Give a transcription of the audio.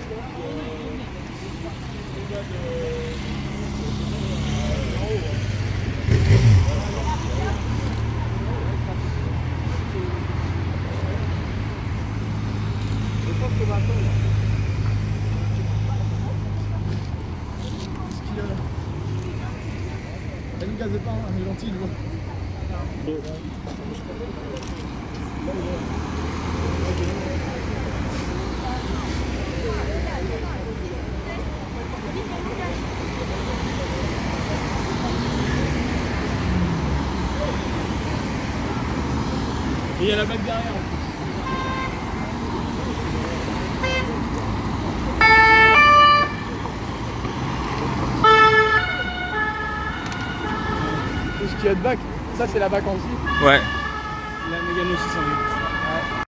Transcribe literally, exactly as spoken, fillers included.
Elle ne gaze pas, hein, elle est gentille, nous. Et il y a la bague derrière. Ce qu'il y a de bac, ça c'est la bac en aussi. Ouais. La Mégane aussi, ça en est.